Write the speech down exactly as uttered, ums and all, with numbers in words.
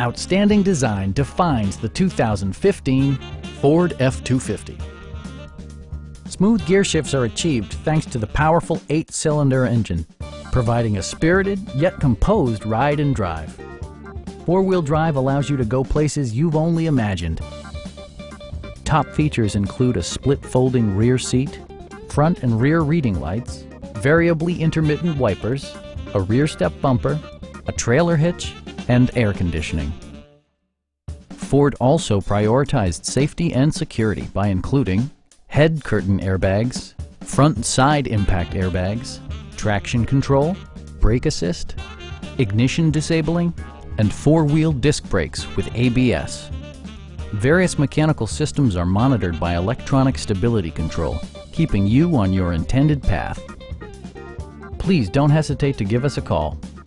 Outstanding design defines the two thousand fifteen Ford F two fifty. Smooth gear shifts are achieved thanks to the powerful eight-cylinder engine, providing a spirited yet composed ride and drive. Four-wheel drive allows you to go places you've only imagined. Top features include a split folding rear seat, front and rear reading lights, variably intermittent wipers, a rear step bumper, a trailer hitch, and air conditioning. Ford also prioritized safety and security by including head curtain airbags, front and side impact airbags, traction control, brake assist, ignition disabling, and four-wheel disc brakes with A B S. Various mechanical systems are monitored by electronic stability control, keeping you on your intended path. Please don't hesitate to give us a call.